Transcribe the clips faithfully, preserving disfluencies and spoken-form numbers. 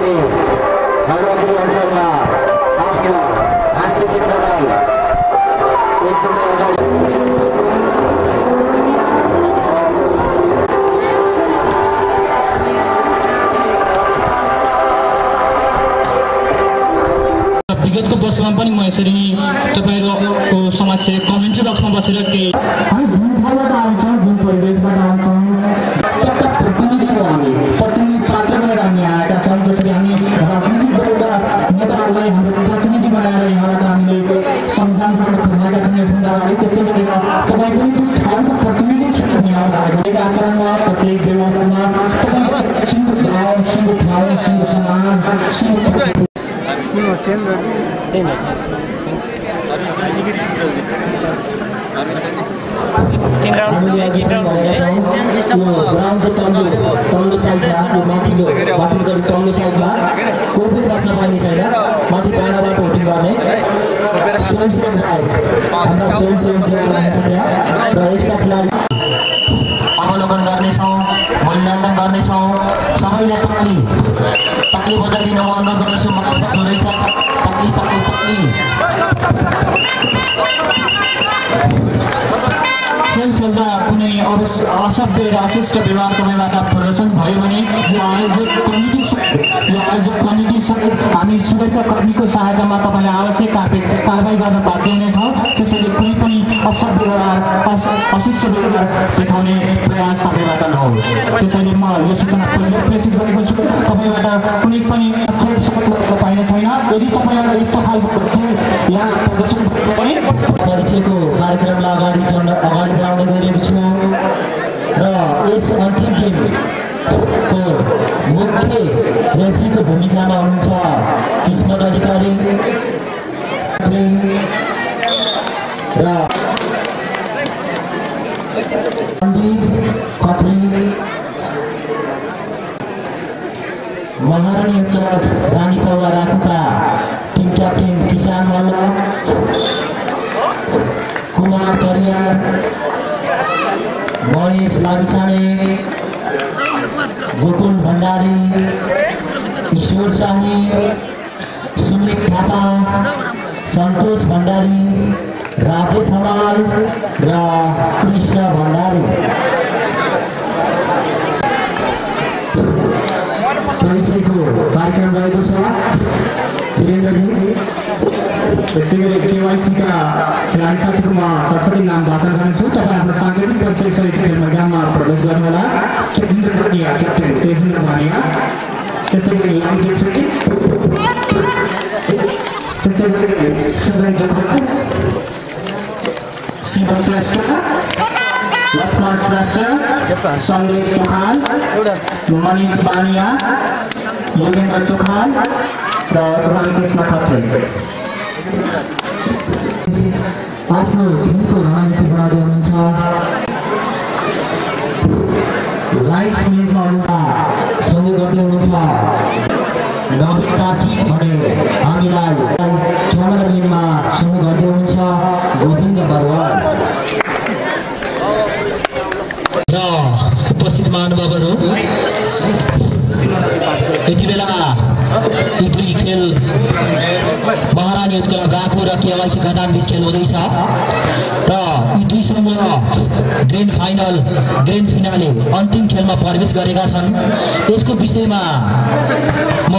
टोलीले हरवटी अञ्चलमा आफ्नो हाँस्य चित्रलाई एकदमै अगाडि विगतको वर्षमा पनि म यसरी तपाईँहरूको समक्ष कमेन्ट्री बक्समा बसेर केही हामी जुन ठाउँबाट आउँछौँ जुन परिवेशबाट आउँछौँ एउटा प्रतिनिधिको हामी प्रतिनिधि पात्र गरेर हामी आएका छौँ। जसरी हामी राजनीतिक दलका नेताहरूलाई हाम्रो प्रतिनिधि बनाएर यहाँबाट हामीले संविधान खुलाएका थियौँ सुन्दालाई। त्यसै गरेर तपाईँ पनि त्यो ठाउँको प्रतिनिधि यहाँ आएको आचरणमा प्रत्येक व्यवहारमा तपाईँ सिङ्गो ठाउँ सिङ्गो ठाउँ सिङ्गो समाज सिङ्गो No, change change अवलोकन गर्नेछौँ, मूल्याङ्कन गर्नेछौँ। सबैले तक्ली तक्ली बजाइदिन म अनुरोध गर्दछु। मत हुँदैछ तक्ली तक्ली तक्ली खेल खेल्दा कुनै असभ्य र अशिष्ट व्यवहार तपाईँबाट प्रदर्शन भयो भने यो आयोजक कमिटी यो आयोजक कमिटी हामी सुरक्षा कर्मीको सहायतामा तपाईँलाई आवश्यक कारवाही गर्न बाध्य हुनेछौँ। त्यसैले कुनै पनि असभ्य व्यवहार अशिष्ट व्यवहार देखाउने प्रयास तपाईँबाट नहोस्। त्यसैले म यो सूचना प्रेषित गरेको छु। तपाईँबाट कुनै पनि पाइने छैन। यदि तपाईँलाई यस्तो खालको यहाँ प्रदर्शन भने परिचयको कार्यक्रमलाई अगाडि अगाडि बढाउने गरेको छु र यस अन्तिम गेमको मुख्य रेफ्रीको भूमिकामा हुनुहुन्छ किस्मत अधिकारी र महारानी अञ्चल रानी पौवा राखुका टिम क्याप्टेन किसान मल्ल, कुमार परियार, महेश लामिछाने, गोकुल भण्डारी, ईश्वर शाही, सुमित थापा, सन्तोष भण्डारी, राजेश हमाल र कृष्ण भण्डारी। परिचयको कार्यक्रम रहेको छ। वीरेन्द्रजी त्यसै गरी केवाइसीका खेलाडी साथीको म सरस्वती नाम वाचन गर्नेछु। तपाईँ आफ्नो साङ्गीतिक परिचय सहित खेल मैदानमा प्रवेश गर्नुहोला। केन्द्र प्रक्रिया क्याप्टेन तेजेन्द्र भानिया, त्यसै गरी लामटेक सचिव, त्यसै गरी सदन जगत, शिव श्रेष्ठ, लक्ष्मण श्रेष्ठ, सन्दीप चौहान, मनिष बानिया, योगेन्द्र चौहान र रामकृष्ण खत्री। आफ्नो टिमको रणनीति बनाउँदै हुनुहुन्छ। लाइफ मिलमा हुनुहुन्छ सहयोग गर्दै हुनुहुन्छ नवीन काकी भने हामीलाई क्यामेरा मिलमा सहयोग गर्दै हुनुहुन्छ गोविन्द बरुवाल र उपस्थित महानुभावहरू। यति बेला यी दुई खेल महारानी उत्कल राखो र केवाइसी खदान बीच खेल हुँदैछ र यी दुई समूह ग्रेन्ड फाइनल ग्रेन्ड फिनाले अन्तिम खेलमा प्रवेश गरेका छन्। यसको विषयमा म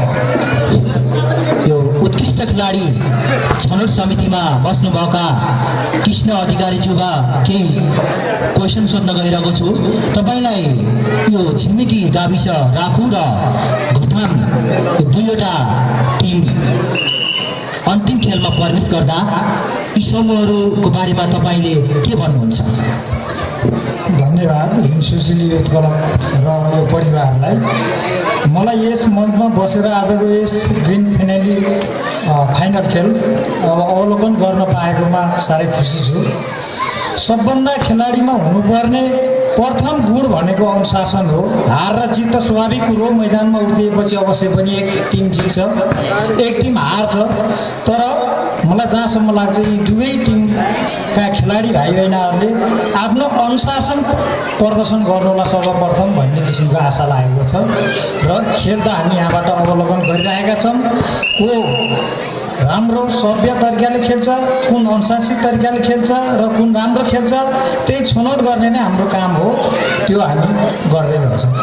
यो उत्कृष्ट खेलाडी छनौट समितिमा बस्नुभएका कृष्ण अधिकारीज्यूमा केही क्वेसन सोध्न गइरहेको छु। तपाईँलाई यो छिमेकी गाविस राखु र घुथाम दुईवटा टिम अन्तिम खेलमा प्रवेश गर्दा यी समूहहरूको बारेमा तपाईँले के भन्नुहुन्छ? धन्यवाद सुशीली युथ क्लब र यो परिवारलाई। मलाई यस मञ्चमा बसेर आजको यस ग्रिन फिनाली फाइनल खेल अब अवलोकन गर्न पाएकोमा साह्रै खुसी छु। सबभन्दा खेलाडीमा हुनुपर्ने प्रथम गुण भनेको अनुशासन हो। हार र जित त स्वाभाविक कुरो, मैदानमा उत्रिएपछि अवश्य पनि एक टिम जित्छ एक टिम हार्छ, तर मलाई जहाँसम्म लाग्छ यी दुवै टिमका खेलाडी भाइ बहिनीहरूले आफ्नो अनुशासन प्रदर्शन गर्नुलाई सर्वप्रथम भन्ने किसिमको आशा लागेको छ र खेल त हामी यहाँबाट अवलोकन गरिरहेका छौँ। को राम्रो सभ्य तरिकाले खेल्छ, कुन अनुशासित तरिकाले खेल्छ र कुन राम्रो खेल्छ त्यही छनौट गर्ने नै हाम्रो काम हो। त्यो हामी गर्दै गर्छौँ।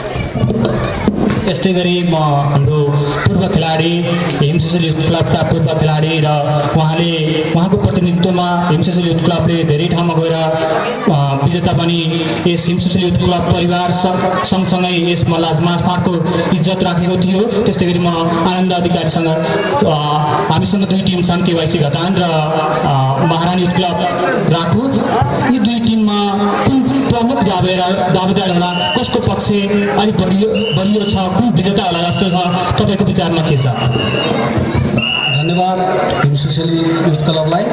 यस्तै गरी म हाम्रो पूर्व खेलाडी हिमसिसिल युथ क्लबका पूर्व खेलाडी र उहाँले उहाँको प्रतिनिधित्वमा हिमसिसिल युथ क्लबले धेरै ठाउँमा गएर विजेता पनि यस हिमसिसिल युथ क्लब परिवार सँगसँगै यस मल्लाज महासमाजको इज्जत राखेको थियो। त्यस्तै गरी म आनन्द अधिकारीसँग हामीसँग दुई टिम छन्, केवाइसी घतान र महारानी युथ क्लब राखु। यी दुई टिममा कुन प्रमुख दावेदार दावेदार होला, कसको पक्ष अलिक बलियो बलियो छ, कुन विजेता होला जस्तो छ, तपाईँको विचारमा के छ? धन्यवाद हिमसिसिल युथ क्लबलाई।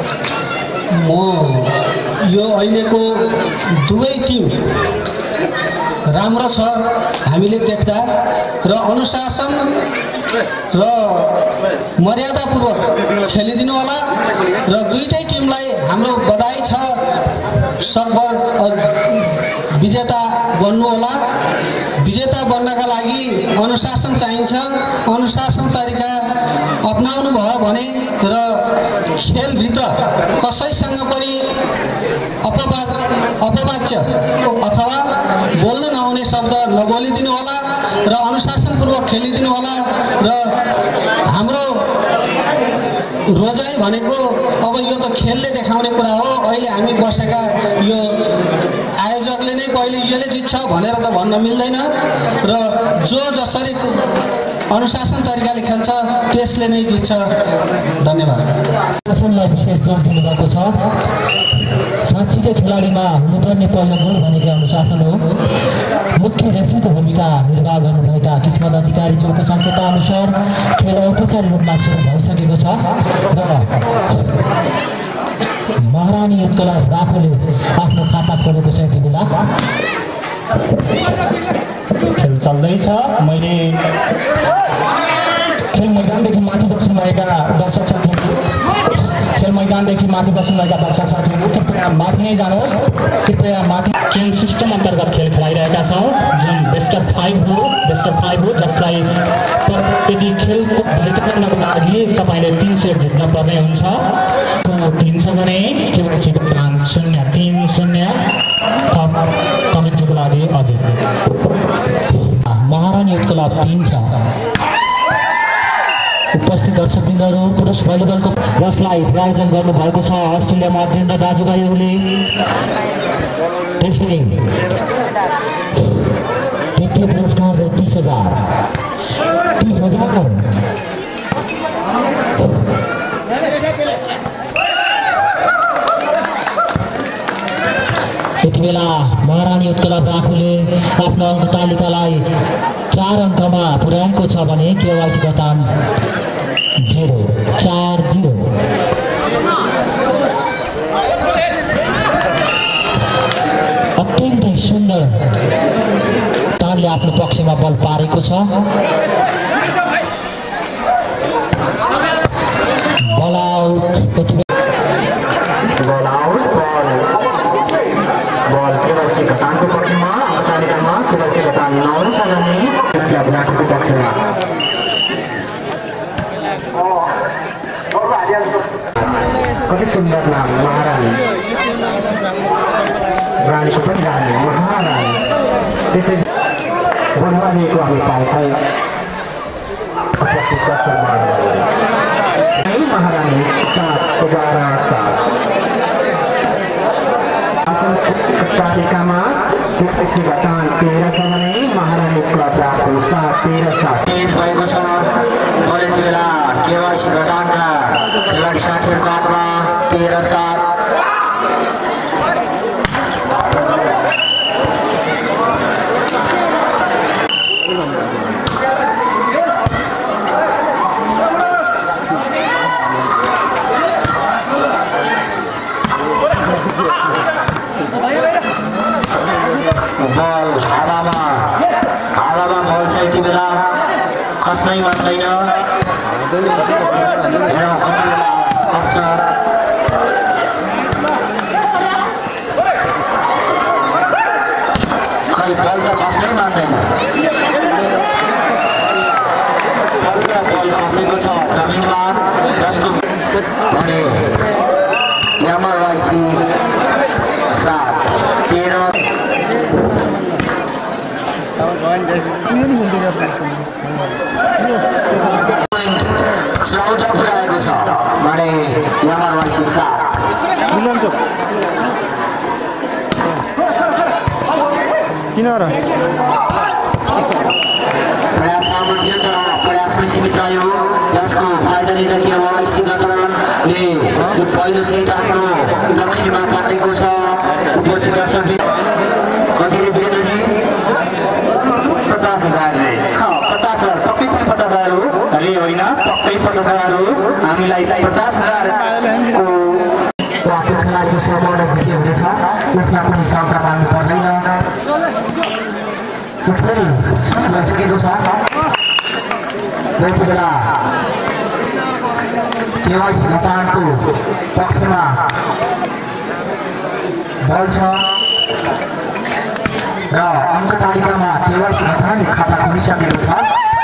म यो अहिलेको दुवै टिम राम्रो छ हामीले देख्दा र अनुशासन र मर्यादापूर्वक खेलिदिनु होला र दुईटै टिमलाई हाम्रो बधाई छ। सकभर विजेता बन्नु होला। विजेता बन्नका लागि अनुशासन चाहिन्छ। अनुशासन तरिका अपनाउनु भयो भने र खेलभित्र कसैसँग पनि अपवाद अपवाच्य अथवा बोल्न नहुने शब्द नबोलिदिनु होला र अनुशासनपूर्वक खेलिदिनु होला। र हाम्रो रोजाइ भनेको अब यो त खेलले देखाउने कुरा हो। अहिले हामी बसेका यो आयोजकले नै पहिले यसले जित्छ भनेर त भन्न मिल्दैन र जो जसरी अनुशासन तरिकाले खेल्छ त्यसले नै जित्छ। धन्यवाद। अनुशासनलाई विशेष जोड दिनुभएको छ। साँच्चीकै खेलाडीमा हुनुपर्ने पहिलो गुण भनेको अनुशासन हो। मुख्य रेफ्रीको भूमिका निर्वाह गर्नुभएका किस्मत अधिकारीज्यूको सङ्केत अनुसार खेल औपचारिक रूपमा सुरु भइसकेको छ र महारानी युथ क्लब राखुले आफ्नो खाता खोलेको छ। यति बेला खेल चल्दैछ। मैले खेल मैदानदेखि माथि बस्नुभएका दर्शक साथीहरू खेल मैदानदेखि माथि बस्नुभएका दर्शक साथीहरू कृपया माथि नै जानुहोस्। कृपया माथि ट्रेन सिस्टम अन्तर्गत खेल खेलाइरहेका छौँ, जुन बेस्ट अफ फाइभ हो बेस्ट अफ फाइभ हो जसलाई यदि खेलको विजेता बन्नको लागि तपाईँले तिन सय जित्न पर्ने हुन्छ। तिन सय भने केवल चिकन शून्य तिन शून्य कमिटीको लागि अझै महारानी युथ क्लब तिन छ। उपस्थित दर्शकवृन्दहरू पुरुष भलिबलको जसलाई प्रायोजन गर्नुभएको छ अस्ट्रेलियामा अध्ययन दाजुभाइहरूले। त्यसले द्वितीय पुरस्कार र तिस हजार तिस हजार यति बेला महारानी युथ क्लब राखुले आफ्नो अङ्क तालिकालाई चार अङ्कमा पुर्याएको छ भने केवाइसी गतान जिरो चार जिरो। अत्यन्तै सुन्दर तानले आफ्नो पक्षमा बल पारेको छ। Ball out. Ball out. Ball KYC घतानको पक्षमा तालिकामा केवाइसी घतान नौ छ भने क्लब राखुको पक्षमा। कति सुन्दर नाम महारानी। रानीको पनि रानी महारानी। त्यसै बनवानीको हामी पाएछौँ उपस्थित दर्शक महारानी सात एघार सात तालिकामा केवाइसी घतान तेह्र छ भने महारानी क्लब राखु सात तेह्र सात तेज भएको छ। परेको बेला केवाइसी घतानका खेलाडी साथीहरूको हातमा तेह्र सात। बल हावामा हावामा बल छ यति बेला खस्नै मान्दैन। कति बेला छ खै बल त खस्नै मान्दैन बल खसेको छ जमिनमा जसको भने यामावासी सात तेह्र चौध पुऱ्याएको छ भने यामावासी सात किन र प्रयास राम्रो थियो तर प्रयासमै सीमित रह्यो जसको फाइदा लिँदा केवल सिंहतरणले यो पहिलो सेट आफ्नो लक्ष्यमा काटेको छ उपस्थित दर्शक कतिले विजेताजी पचास हजारले पचास हजार पक्कै पनि पचास हजार हो अरे होइन पक्कै पचास हजार हो हामीलाई पचास हजारको त्यो खेलाडीको सम्पूर्ण विजय हुनेछ त्यसमा पनि शङ्का मान्नु पर्दैन खेल सुरु भइसकेको छ यति बेला केवाइसी घटानको पक्षमा बल छ र अङ्क तालिकामा केवाइसी घटाले खाता खोलिसकेको छ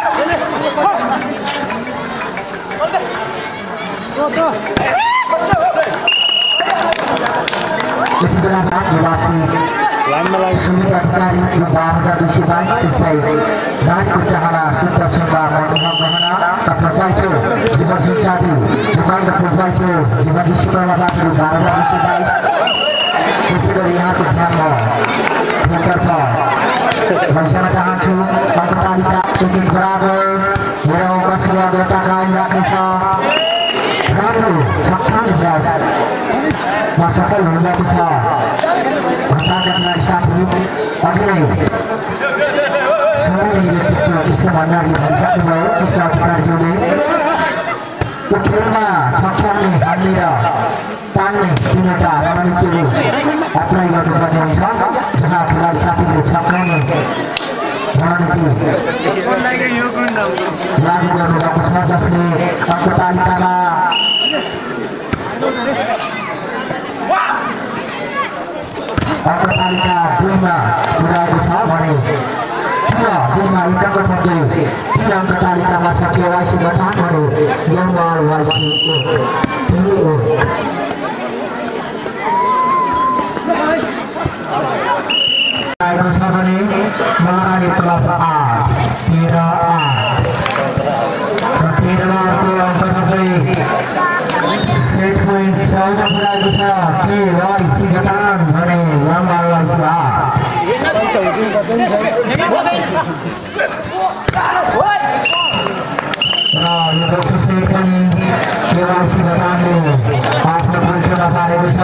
यति बेला निवासी सुमित अधिकारी यो बाह्र हजार दुई सय बाइस त्यसलाई नारीको चाहना शुद्ध सुन्दर मनोहर गहना र प्रोफाइटो जीवन सिंचादी दुकान र प्रोफाइटो जीवन विश्वकर्माबाट यो बाह्र हजार दुई सय बाइस त्यसै गरी यहाँको ध्यानमा खेलतर्फ भइसक्न चाहन्छु अङ्क तालिका एक एक बराबर मेरो अङ्क अग्रता कायम राख्नेछ राम्रो छक्काउने प्रयासमा सफल हुनुभएको छ घटाका खेलाडी साथीहरू अघि नै समूहले व्यक्तित्व कृष्ण भण्डारी भनिसक्नुभयो कृष्ण अधिकारीज्यूले यो खेलमा छक्क्याउने हान्ने र तान्ने तिनवटा रणनीतिहरू अप्लाई गर्नुपर्ने हुन्छ जहाँ खेलाडी साथीहरूले छक्क्याउने रणनीति लागू गर्नुभएको छ जसले अङ्क तालिकामा अङ्क तालिका दुईमा पुर्याएको छ भने दुईमा एक अङ्क थप्दै तीन अङ्क तालिकामा छ केवाइसी गठान भने एमआरवाइसी एक तीन एक आएको छ भने महारानी क्लब आठ तेह्र आठ र तेह्रमा अर्को अङ्क थप्दै सेट पोइन्ट चौध पुऱ्याएको छ केवाइसी गठान भने एमआरवाइसी आठ र यो दोस्रो सेट पनि केवाइसी गठानले आफ्नो परीक्षामा पारेको छ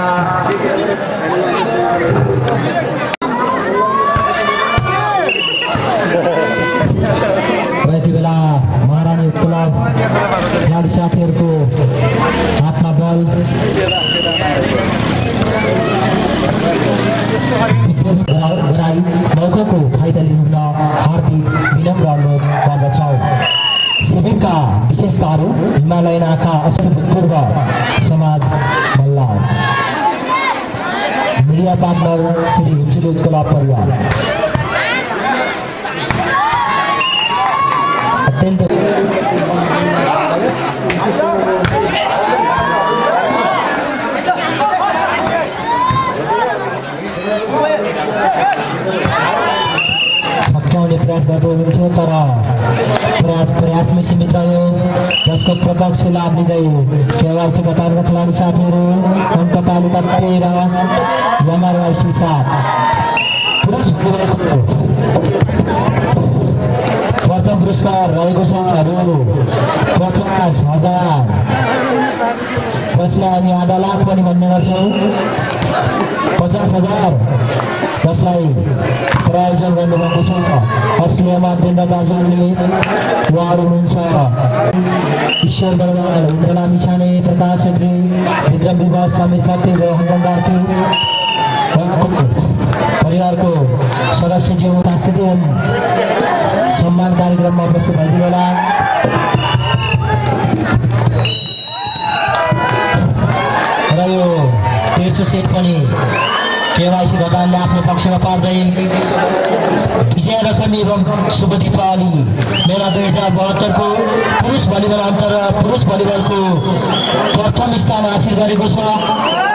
यति बेला महारानी क्लब खेलाडी साथीहरूको हातमा बल गराई मौकाको फाइदा लिन हार्दिक विनम्र अनुरोध गर्दछौँ। शिविरका विशेषताहरू हिमालयन आँखा अभूतपूर्व समाज मल्लाज मिडिया पार्टनर श्री हिमसिल क्लब परिवार अत्यन्त छक्क्याउने प्रयास गर्दै हुनुहुन्थ्यो तर प्रयास प्रयासमै सीमित रह्यो जसको प्रत्यक्ष लाभ लिँदै केवाइसी गठानका खेलाडी साथीहरू अङ्क तालिका तेह्र एमआरवाइसी सात प्रथम पुरस्कार रहेको छ रु पचास हजार जसलाई हामी आधा लाख पनि भन्ने गर्छौँ पचास हजार जसलाई प्रायोजन गर्नुभएको छ असली माध्यम दाजुहरूले उहाँहरू हुनुहुन्छ ईश्वर बर्मन इन्द्रला मिछाने प्रकाश छेत्री विक्रम विवास समीर खत्री र हङकङ कार्की परिवारको सदस्यज्यू सांस्कृतिक सम्मान कार्यक्रममा उपस्थित भइदिनु होला। केवाइसी घटानले आफ्नो पक्षमा पार्दै विजयादशमी एवं शुभ दीपावली मेला दुई हजार बहत्तरको पुरुष भलिबल अन्तर पुरुष भलिबलको प्रथम स्थान हासिल गरेको छ।